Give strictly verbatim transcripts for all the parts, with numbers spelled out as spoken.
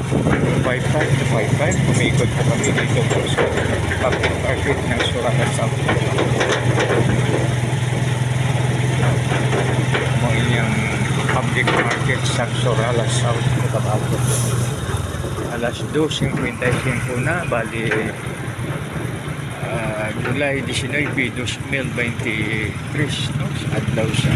five five to five five. Umikot po kami dito po sa public market ng Surallah South. Mo inyong public market sa Surallah South, Cotabato. Alas dos fifty-five na, bali uh, July nineteen, two thousand twenty-three, no? Adlaw sa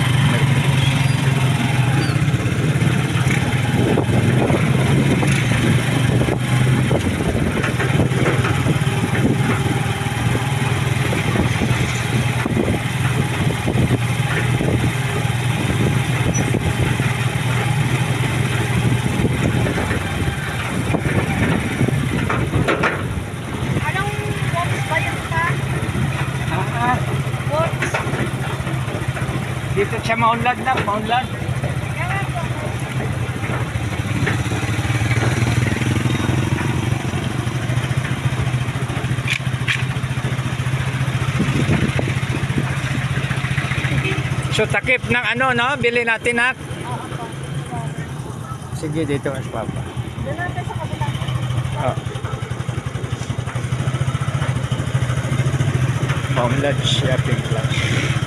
dito siya maunlad na, maunlad. So takip ng ano, no? Bili natin, ha? Sige, dito mas papa. Doon natin sa kabilang. Oh. Maunlad shopping class.